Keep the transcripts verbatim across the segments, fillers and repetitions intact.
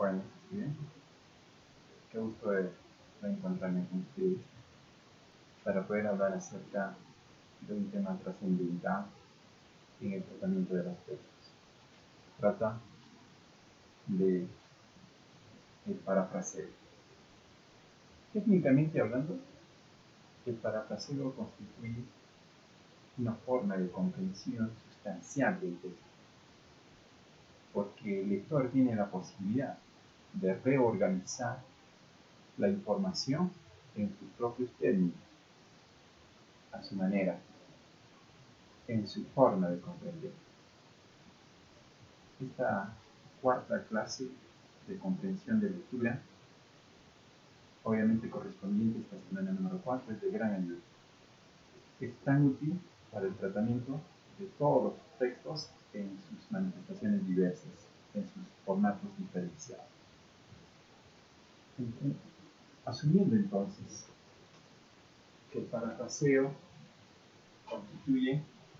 Buenas, ¿sí? Qué gusto de reencontrarme con ustedes para poder hablar acerca de un tema trascendental en el tratamiento de las personas. Trata de el parafraseo. Técnicamente hablando, el parafraseo constituye una forma de comprensión sustancial del texto, porque el lector tiene la posibilidad de reorganizar la información en sus propios términos, a su manera, en su forma de comprender. Esta cuarta clase de comprensión de lectura, obviamente correspondiente a esta semana número cuatro, es de gran ayuda. Es tan útil para el tratamiento de todos los textos en sus manifestaciones diversas, en sus formatos diferenciados. Asumiendo entonces que el parafraseo constituye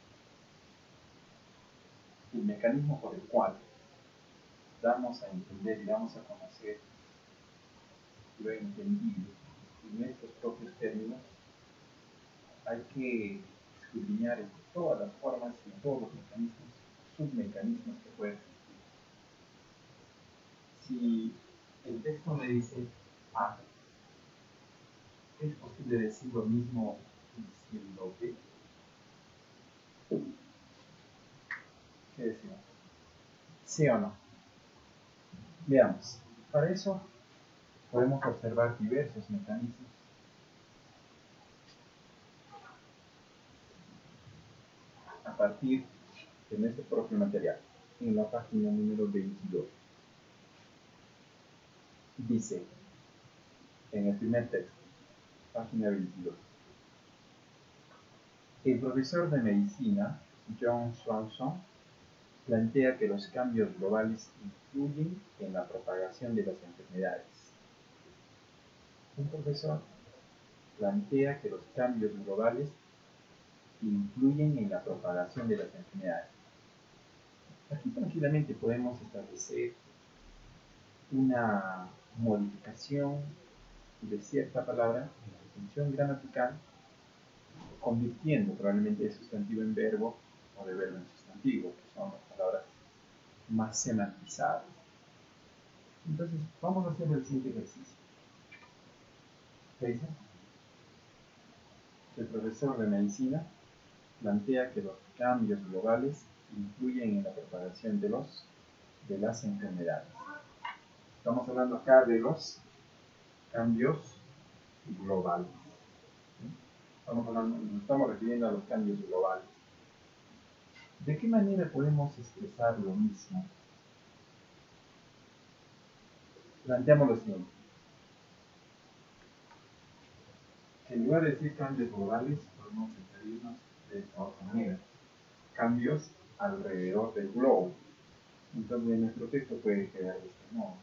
el mecanismo por el cual damos a entender y damos a conocer lo entendido en nuestros propios términos, hay que escudriñar en todas las formas y todos los mecanismos, submecanismos que pueden existir. Si el texto me dice A, ¿es posible decir lo mismo diciendo B? ¿Qué decimos? ¿Sí o no? Veamos. Para eso podemos observar diversos mecanismos. A partir de nuestro propio material, en la página número veintidós. Dice, en el primer texto, página veintidós, el profesor de medicina, John Swanson, plantea que los cambios globales influyen en la propagación de las enfermedades. Un profesor plantea que los cambios globales influyen en la propagación de las enfermedades. Aquí tranquilamente podemos establecer una modificación de cierta palabra en la función gramatical, convirtiendo probablemente de sustantivo en verbo o de verbo en sustantivo, que son las palabras más semantizadas. Entonces, vamos a hacer el siguiente ejercicio. ¿Qué dice? El profesor de medicina plantea que los cambios globales influyen en la propagación de, los, de las enfermedades. Estamos hablando acá de los cambios globales. Estamos, hablando, nos estamos refiriendo a los cambios globales. ¿De qué manera podemos expresar lo mismo? Planteamos lo siguiente. En lugar de decir cambios globales, podemos referirnos de esta otra manera. Cambios alrededor del globo. Entonces, en nuestro texto puede quedar de este modo.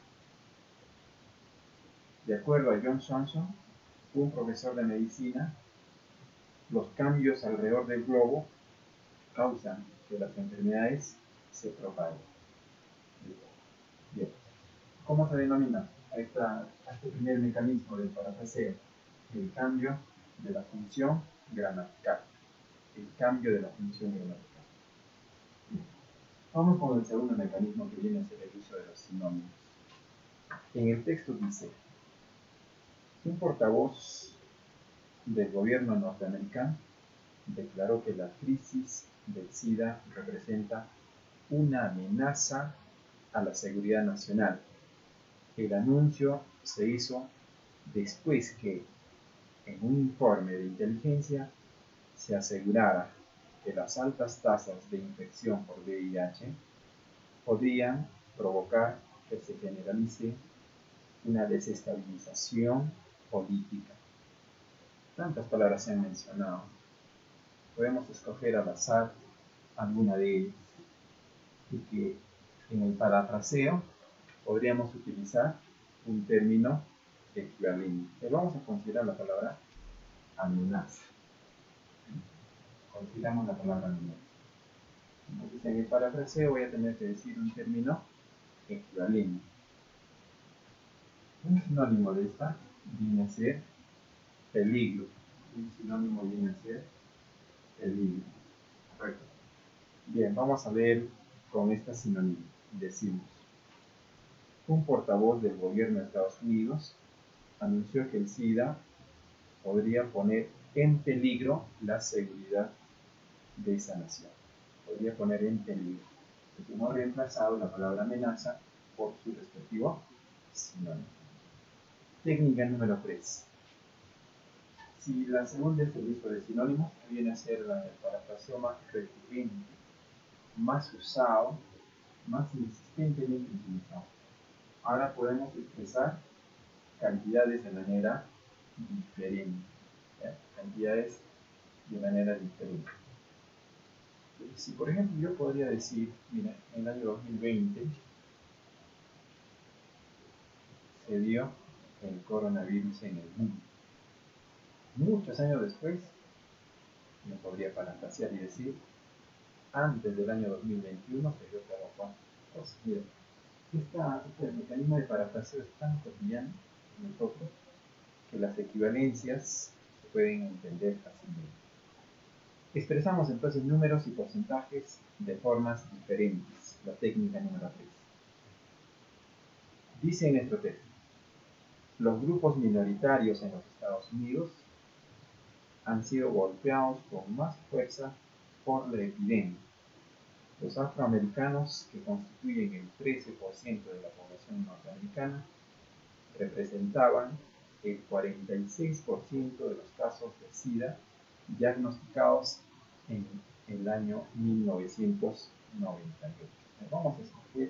De acuerdo a John Swanson, un profesor de medicina, los cambios alrededor del globo causan que las enfermedades se propaguen. Bien. ¿Cómo se denomina a, esta, a este primer mecanismo del parafraseo? El cambio de la función gramatical. El cambio de la función gramatical. Bien. Vamos con el segundo mecanismo, que viene a ser el uso de los sinónimos. En el texto dice, un portavoz del gobierno norteamericano declaró que la crisis del SIDA representa una amenaza a la seguridad nacional. El anuncio se hizo después que, en un informe de inteligencia, se asegurara que las altas tasas de infección por V I H podrían provocar que se generalice una desestabilización política. Tantas palabras se han mencionado. Podemos escoger al azar alguna de ellas, y que en el parafraseo podríamos utilizar un término equivalente. Vamos a considerar la palabra amenaza. Consideramos la palabra amenaza. Entonces, en el parafraseo voy a tener que decir un término equivalente. Un sinónimo de esta viene a ser peligro. Un sinónimo viene a ser peligro. Correcto. Bien, vamos a ver con esta sinónimo. Decimos, un portavoz del gobierno de Estados Unidos anunció que el SIDA podría poner en peligro la seguridad de esa nación. Podría poner en peligro. Porque hemos reemplazado la palabra amenaza por su respectivo sinónimo. Técnica número tres. Si la segunda es el uso de sinónimos, viene a ser el parafraseo más recurrente, más usado, más insistentemente utilizado. Ahora podemos expresar cantidades de manera diferente. ¿Ya? Cantidades de manera diferente. Si por ejemplo yo podría decir, mira, en el año dos mil veinte se dio el coronavirus en el mundo. Muchos años después, me podría parafrasear y decir, antes del año dos mil veintiuno se dio cada cual. Entonces, mira, esta, este mecanismo de parafraseo es tan cotidiano en nosotros que las equivalencias se pueden entender fácilmente. Expresamos entonces números y porcentajes de formas diferentes. La técnica número tres. Dice en nuestro texto, los grupos minoritarios en los Estados Unidos han sido golpeados con más fuerza por la epidemia. Los afroamericanos, que constituyen el trece por ciento de la población norteamericana, representaban el cuarenta y seis por ciento de los casos de SIDA diagnosticados en el año mil novecientos noventa y ocho. Vamos a escoger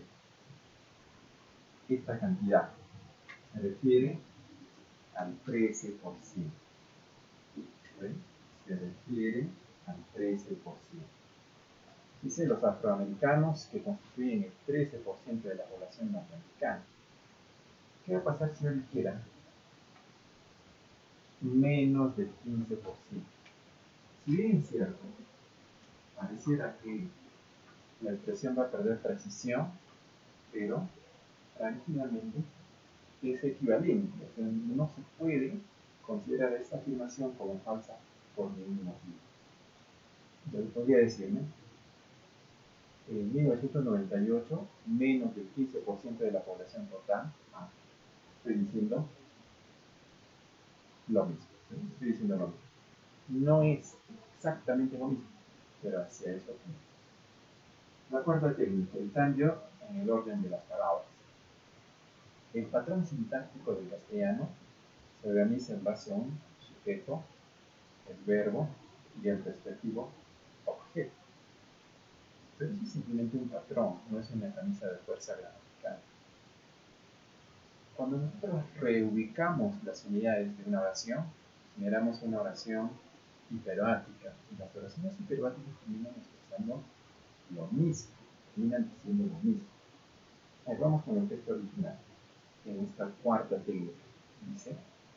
esta cantidad. Se refiere al trece por ciento. ¿Sí? Se refiere al trece por ciento. Dice los afroamericanos, que constituyen el trece por ciento de la población norteamericana. ¿Qué va a pasar si yo dijera menos del quince por ciento? Si bien es cierto, pareciera que la expresión va a perder precisión, pero tranquilamente es equivalente. O sea, no se puede considerar esta afirmación como falsa por ningún motivo. Yo podría decirme, en mil novecientos noventa y ocho, menos del quince por ciento de la población total, ah, estoy diciendo lo mismo. ¿Sí? Estoy diciendo lo mismo. No es exactamente lo mismo, pero hacia eso mismo. La cuarta técnica, el cambio en el orden de las palabras. El patrón sintáctico del castellano se organiza en base a un sujeto, el verbo y el respectivo objeto. Pero eso es simplemente un patrón, no es una camisa de fuerza gramatical. Cuando nosotros reubicamos las unidades de una oración, generamos una oración hiperática. Y las oraciones hiperáticas terminan expresando lo mismo, terminan diciendo lo mismo. Ahí vamos con el texto original, en esta cuarta técnica. Dice,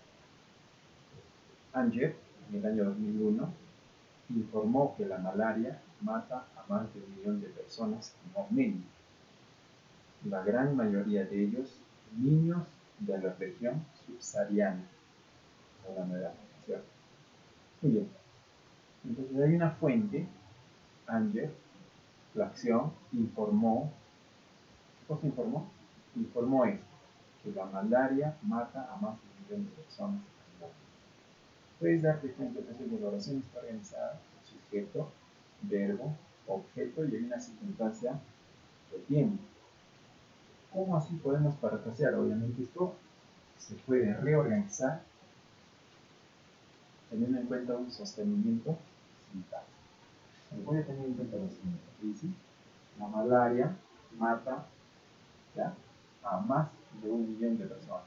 Anger, en el año dos mil uno, informó que la malaria mata a más de un millón de personas en Armenia. La gran mayoría de ellos niños de la región subsahariana. Hablando de la ¿cierto? Muy bien. Entonces hay una fuente, Anger, la acción, informó. ¿Qué cosa informó? Informó esto, que la malaria mata a más de un millón de personas en Armenia. Puedes darte cuenta que la oración está organizada, sujeto, verbo, objeto y hay una circunstancia de tiempo. ¿Cómo así podemos parafrasear? Obviamente esto se puede reorganizar teniendo en cuenta un sostenimiento sintáctico. Voy a tener en cuenta lo siguiente. Dice, la malaria mata ¿ya? a más de un millón de personas.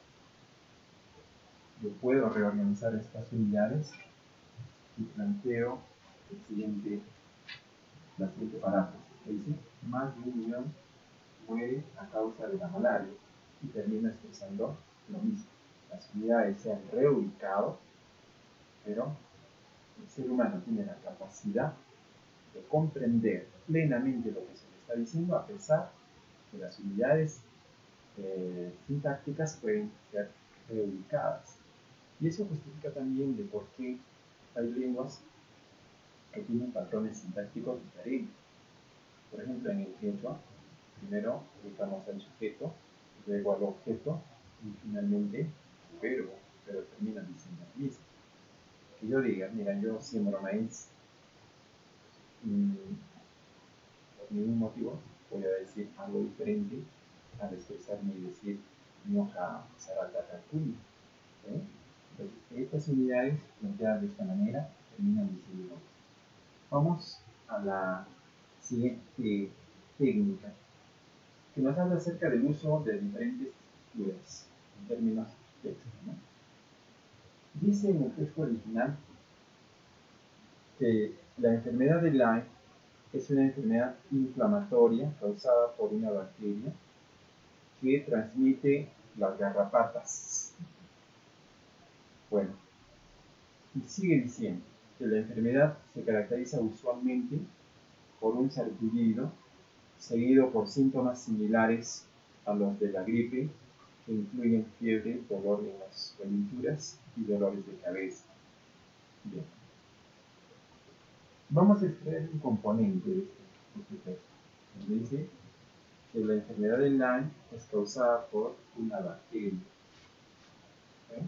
Yo puedo reorganizar estas unidades y planteo el siguiente, la siguiente paráfrasis. Dice, más de un millón muere a causa de la malaria y termina expresando lo mismo. Las unidades se han reubicado, pero el ser humano tiene la capacidad de comprender plenamente lo que se le está diciendo, a pesar que las unidades eh, sintácticas pueden ser reubicadas. Y eso justifica también de por qué hay lenguas que tienen patrones sintácticos diferentes. Por ejemplo, en el quechua, primero ubicamos al sujeto, luego al objeto y finalmente al verbo, pero terminan diciendo lo mismo. Que yo diga, mira, yo siembro maíz, y por ningún motivo voy a decir algo diferente al expresarme y decir ñoja sarata calculi. ¿Eh? Entonces, estas unidades planteadas de esta manera terminan diciendo. Vamos a la siguiente técnica, que nos habla acerca del uso de diferentes estructuras en términos de texto, ¿no? Dice en el texto original que la enfermedad de Lyme es una enfermedad inflamatoria causada por una bacteria que transmite las garrapatas. Bueno, y sigue diciendo que la enfermedad se caracteriza usualmente por un sarpullido seguido por síntomas similares a los de la gripe, que incluyen fiebre, dolor en las coyunturas y dolores de cabeza. Bien. Vamos a extraer un componente de este, este texto. Donde dice que la enfermedad de Lyme es causada por una bacteria. ¿Okay?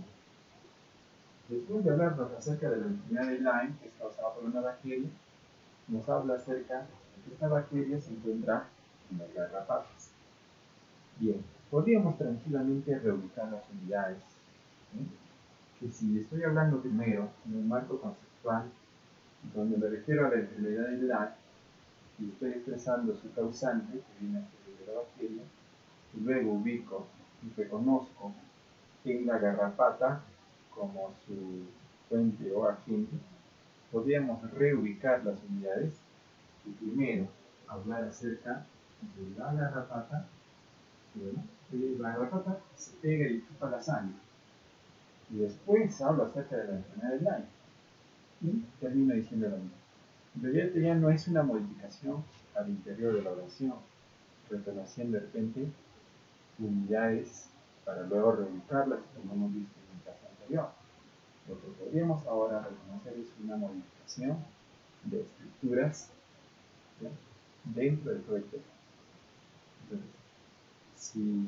Después de hablarnos acerca de la enfermedad de Lyme, que es causada por una bacteria, nos habla acerca de que esta bacteria se encuentra en las garrapatas. Bien, podríamos tranquilamente reubicar las unidades, ¿sí? Que si estoy hablando primero en un marco conceptual, donde me refiero a la enfermedad de Lyme, y estoy expresando su causante, que viene a ser de la bacteria, y luego ubico y reconozco en la garrapata como su fuente o agente, podríamos reubicar las unidades y primero hablar acerca de la garrapata. Bueno, la garrapata se pega y chupa la sangre. Y después hablo acerca de la enfermedad de Lyme. Y termino diciendo lo mismo. En realidad ya no es una modificación al interior de la oración, reconociendo de repente unidades para luego reubicarlas, como hemos visto en el caso anterior. Lo que podríamos ahora reconocer es una modificación de estructuras, ¿sí?, dentro del texto. Entonces, si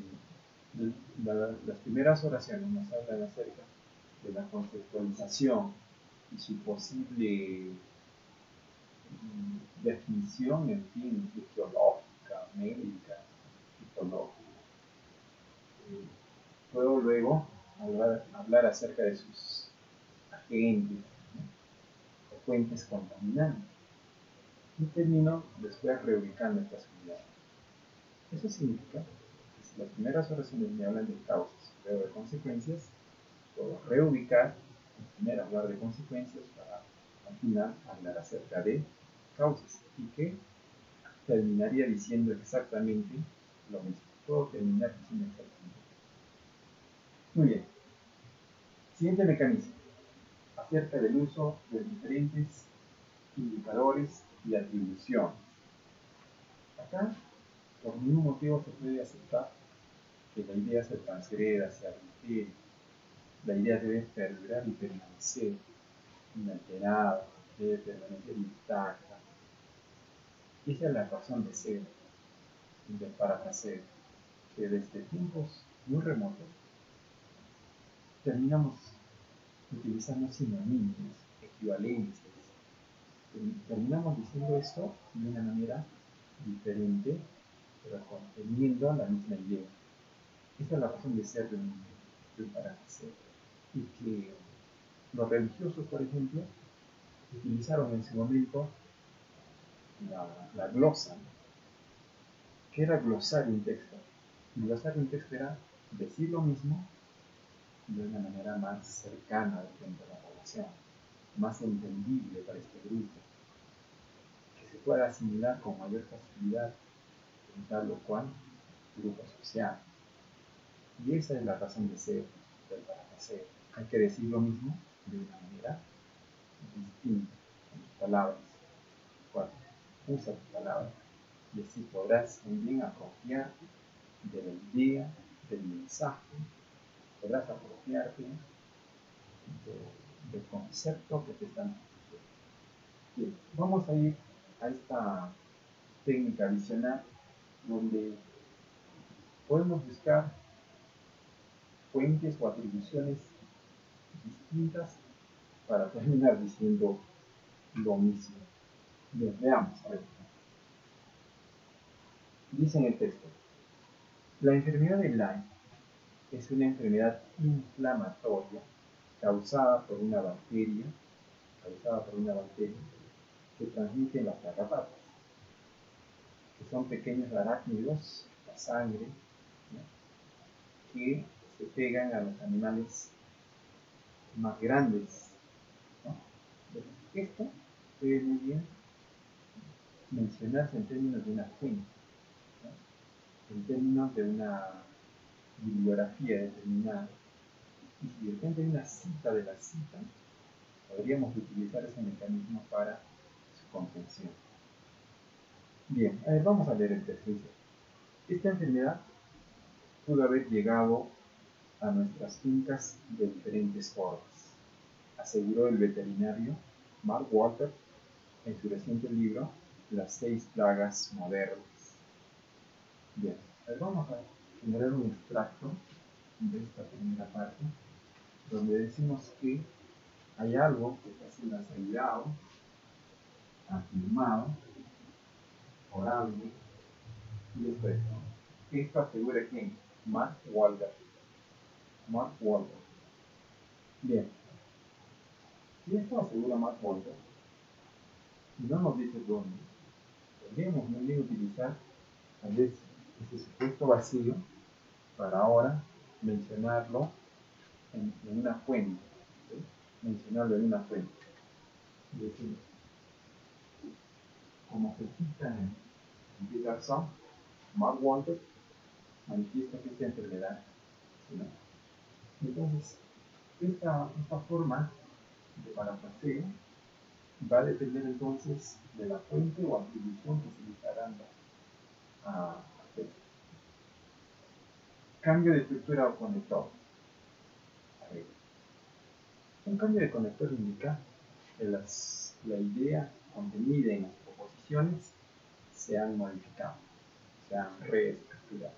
la, las primeras oraciones nos hablan acerca de la conceptualización y su posible mm, definición, en fin, fisiológica, médica, psicológica, eh, puedo luego hablar, hablar acerca de sus agentes, ¿no?, o fuentes contaminantes, y termino después reubicando estas unidades. Eso significa que si las primeras oraciones me hablan de causas y luego de consecuencias, puedo reubicar, primero hablar de consecuencias para al final hablar acerca de causas, y que terminaría diciendo exactamente lo mismo. Puedo terminar diciendo exactamente lo mismo. Muy bien. Siguiente mecanismo, acerca del uso de diferentes indicadores y atribuciones. Acá, por ningún motivo se puede aceptar que la idea se transgreda, se adultere. La idea debe perdurar y permanecer inalterada, debe permanecer intacta. Esa es la razón de ser del parafraseo, que desde tiempos muy remotos terminamos utilizando sinónimos, equivalencias. Terminamos diciendo esto de una manera diferente, pero conteniendo la misma idea. Esta es la razón de ser del, del parafraseo. Y que los religiosos, por ejemplo, utilizaron en su momento la, la glosa. ¿Qué era glosar un texto? Glosar un texto era decir lo mismo de una manera más cercana dentro de la población, más entendible para este grupo, que se pueda asimilar con mayor facilidad en tal o cual grupo social. Y esa es la razón de ser del parafraseo. Hay que decir lo mismo de una manera distinta, con tus palabras. Cuatro, usa tus palabras y así podrás también apropiarte de la idea, del mensaje podrás apropiarte de, del concepto que te están diciendo. Bien, vamos a ir a esta técnica adicional donde podemos buscar fuentes o atribuciones distintas para terminar diciendo lo mismo. Bien, veamos, a ver. Dice en el texto, la enfermedad de Lyme es una enfermedad inflamatoria causada por una bacteria, causada por una bacteria que transmite las garrapatas, que son pequeños arácnidos, la sangre, ¿no?, que se pegan a los animales más grandes, ¿no? Esto debe muy bien mencionarse en términos de una fuente, ¿no?, en términos de una bibliografía determinada, y si de repente hay una cita de la cita, podríamos utilizar ese mecanismo para su comprensión. Bien, a ver, vamos a leer el texto. Dice, esta enfermedad pudo haber llegado a nuestras fincas de diferentes formas, aseguró el veterinario Mark Walker en su reciente libro Las seis plagas modernas. Bien, a ver, vamos a generar un extracto de esta primera parte, donde decimos que hay algo que está siendo asegurado, afirmado por alguien, y esto es, ¿no? Esto asegura quién? Mark Walker. Mark Walker. Bien. Si esto asegura Mark Walker, y no nos dice dónde, podríamos muy bien utilizar tal vez ese supuesto vacío para ahora mencionarlo en, en una fuente, ¿sí? Mencionarlo en una fuente. Es decir, como se cita en, en Peterson, Mark Walker manifiesta que esta enfermedad, ¿no? Entonces, esta, esta forma de parafraseo va a depender entonces de la fuente o atribución que se le está dando a hacer. Cambio de estructura o conector. A ver, un cambio de conector indica que las, la idea contenida en las proposiciones se han modificado, se han reestructurado.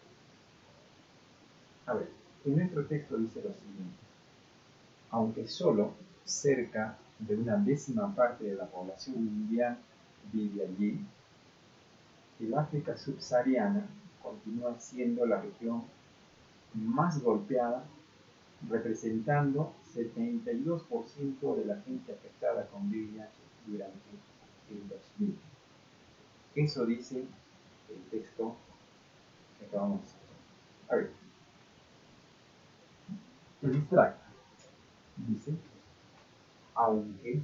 A ver, en nuestro texto dice lo siguiente: aunque solo cerca de una décima parte de la población mundial vive allí, el África subsahariana continúa siendo la región más golpeada, representando setenta y dos por ciento de la gente afectada con V I H durante el dos mil. Eso dice el texto que acabamos de escuchar. A ver, el extracto dice, aunque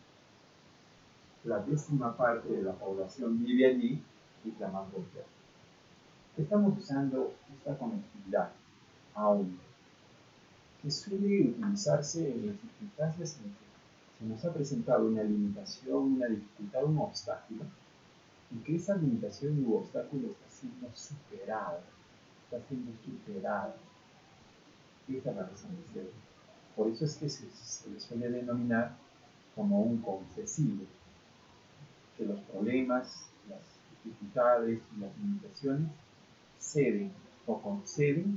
la décima parte de la población vive allí, es la más golpeada. Estamos usando esta conectividad, aunque, que suele utilizarse en las circunstancias en que se nos ha presentado una limitación, una dificultad, un obstáculo, y que esa limitación u obstáculo está siendo superada, está siendo superada. Esa es la razón de ser. Por eso es que se, se le suele denominar como un concesivo, que los problemas, las dificultades y las limitaciones ceden o conceden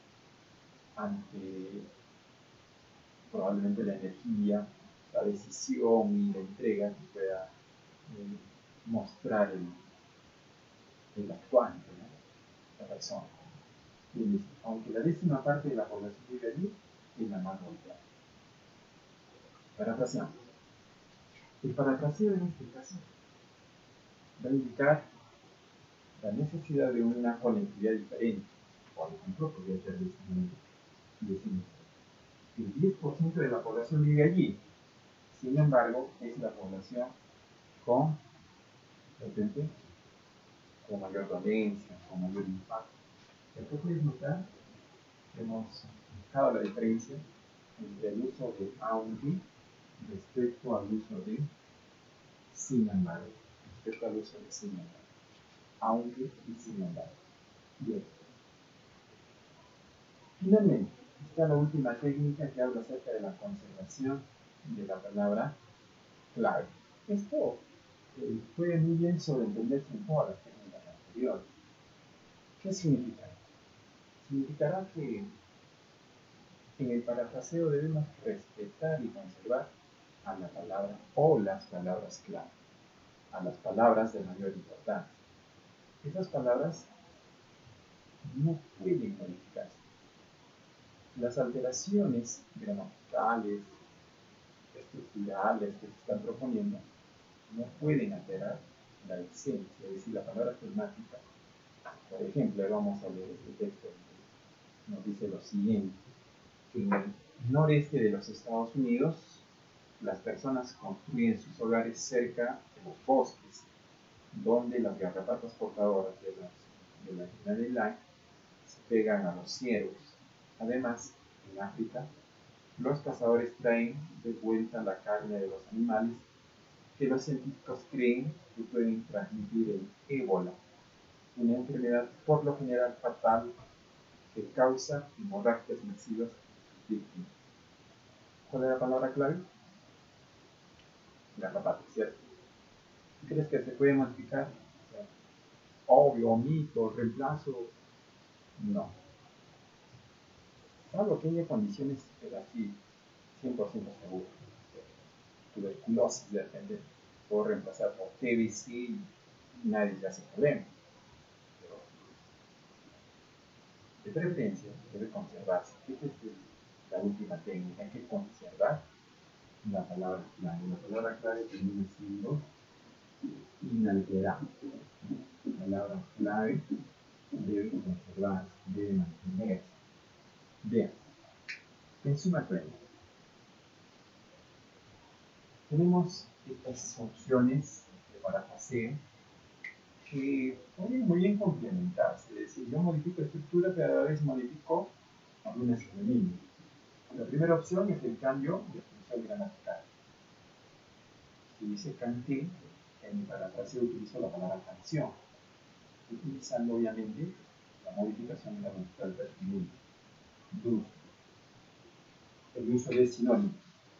ante probablemente la energía, la decisión y la entrega que pueda eh, mostrar el, el actuante, ¿no?, la persona. Y aunque la décima parte de la población vive allí, es la más golpeada. Parafraseamos. El parafraseo en este caso va a indicar la necesidad de una conectividad diferente. Por ejemplo, podría ser de esta manera. Y decimos, el diez por ciento de la población vive allí. Sin embargo, es la población con, de repente, con mayor dolencia, con mayor impacto. Aquí puedes notar que hemos buscado la diferencia entre el uso de aunque respecto al uso de sin embargo. Respecto al uso de sin embargo. Aunque y sin embargo. Bien. Finalmente, Está la última técnica que habla acerca de la conservación de la palabra clave. Esto eh, puede muy bien sobreentenderse en todas las técnicas anteriores. ¿Qué significa? Significará que en el parafraseo debemos respetar y conservar a la palabra o las palabras clave, a las palabras de mayor importancia. Esas palabras no pueden modificarse. Las alteraciones gramaticales, estructurales que se están proponiendo no pueden alterar la esencia, es decir, la palabra temática. Por ejemplo, vamos a leer este texto que nos dice lo siguiente: que en el noreste de los Estados Unidos las personas construyen sus hogares cerca de los bosques, donde las garrapatas portadoras de, las, de la United Line se pegan a los ciervos. Además, en África, los cazadores traen de vuelta la carne de los animales que los científicos creen que pueden transmitir el ébola, una enfermedad por lo general fatal que causa hemorragias masivas a sus víctimas. ¿Cuál es la palabra clave? Garrapata, ¿cierto? ¿Crees que se puede modificar? O sea, obvio, omito, reemplazo. No. Salvo que haya condiciones, pero así, cien por ciento seguro. Tuberculosis, de repente, puedo reemplazar por T B C y nadie se hace problema. Pero, de preferencia, debe conservarse. Esta es la última técnica. Hay que conservar la palabra clave. La palabra clave termina siendo inalterable. La palabra clave debe conservarse, debe mantenerse. Bien, en suma cuenta, tenemos estas opciones de parafraseo que pueden muy bien complementarse. Es decir, yo modifico estructura, pero a la vez modifico algunas sinónimos. La primera opción es el cambio de función gramatical. Si dice canté, en mi parafraseo utilizo la palabra canción, utilizando obviamente la modificación gramatical del uso. El uso de sinónimos.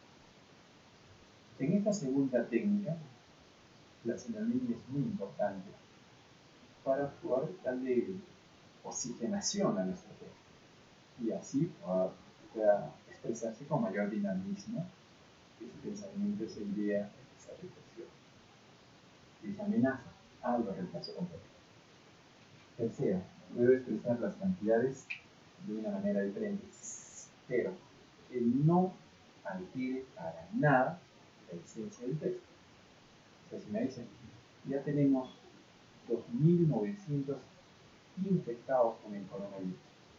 En esta segunda técnica, la sinonimia es muy importante para poder darle oxigenación a nuestro texto y así pueda expresarse con mayor dinamismo ese pensamiento, esa idea, esa reflexión, esa amenaza. Ah, lo reemplazo completo. Tercero, puedo expresar las cantidades de una manera diferente, pero que no altere para nada la esencia del texto. O sea, si me dicen, ya tenemos dos mil novecientos infectados con el coronavirus.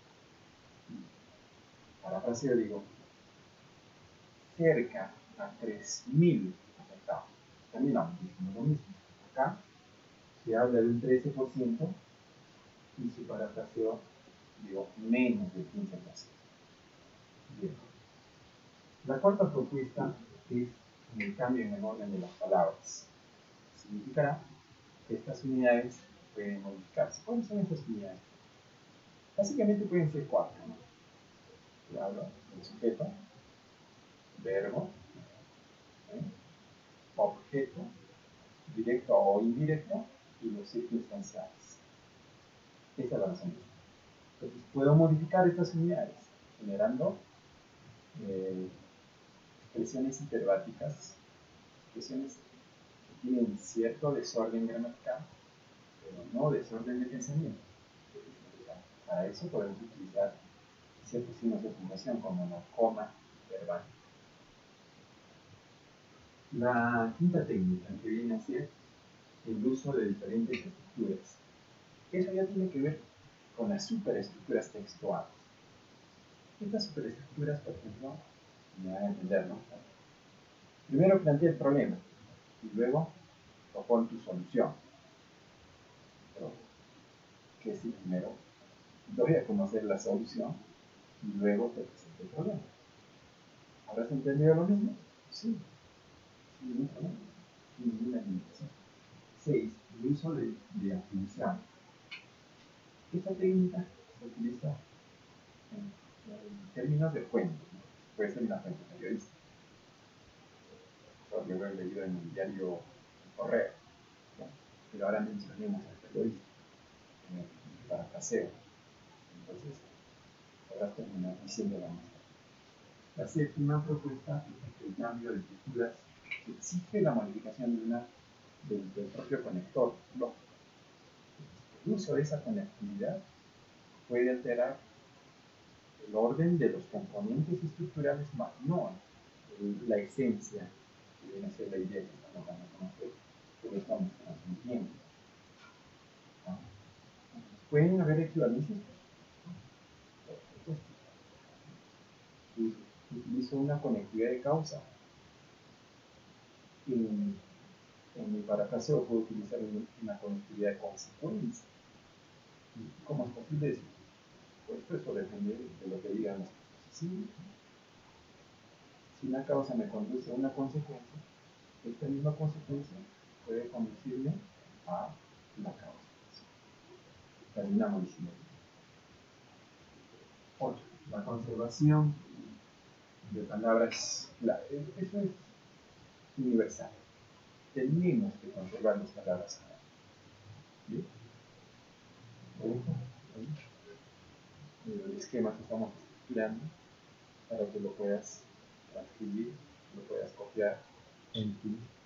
Parafraseo digo, cerca a tres mil infectados. También no, dijimos lo mismo. Acá se habla de un trece por ciento y su parafraseo digo menos del quince por ciento. Bien. La cuarta propuesta es el cambio en el orden de las palabras. Significará que estas unidades pueden modificarse. ¿Cuáles son estas unidades? Básicamente pueden ser cuatro, ¿no? Yo hablo del sujeto, verbo, ¿eh? objeto, directo o indirecto, y los circunstanciales. Esta es la razón. Entonces, puedo modificar estas unidades generando eh, expresiones hiperbáticas, expresiones que tienen cierto desorden gramatical, pero no desorden de pensamiento. Para eso podemos utilizar ciertos signos de puntuación como la coma verbal. La quinta técnica, que viene a ser el uso de diferentes estructuras. Eso ya tiene que ver con las superestructuras textuales. Estas superestructuras, por ejemplo, me van a entender, ¿no? Primero plantea el problema y luego propone tu solución. Pero, ¿qué es el primero? Doy a conocer la solución y luego te presento el problema. ¿Habrás entendido lo mismo? Sí. Sin ningún problema. Sin ninguna limitación. seis. El uso de, de atribución. Esta técnica se utiliza en el término términos de fuente, ¿no? Puede ser una fuente periodística. Yo lo he leído en el diario El Correo, ¿no? Pero ahora mencionemos al periodista, en el parafraseo. Entonces, ahora terminar diciendo la misma. La séptima propuesta es que el cambio de estructuras exige la modificación de una, del, del propio conector lógico. El uso de esa conectividad puede alterar el orden de los componentes estructurales, más no el, la esencia, que viene a ser la idea que estamos dando a conocer, que lo estamos transmitiendo. ¿No? ¿Pueden haber equivalencias? Por supuesto. Utilizo una conectividad de causa. En, en mi parafraseo puedo utilizar una conectividad de consecuencia. ¿Cómo es posible eso? Pues eso depende de lo que digan las proposiciones. Si una causa me conduce a una consecuencia, esta misma consecuencia puede conducirme a la causa. Terminamos diciendo. ocho. La conservación de palabras clave. Eso es universal. Tenemos que conservar las palabras clave. ¿Bien? El esquema que estamos estructurando para que lo puedas transcribir, lo puedas copiar en tu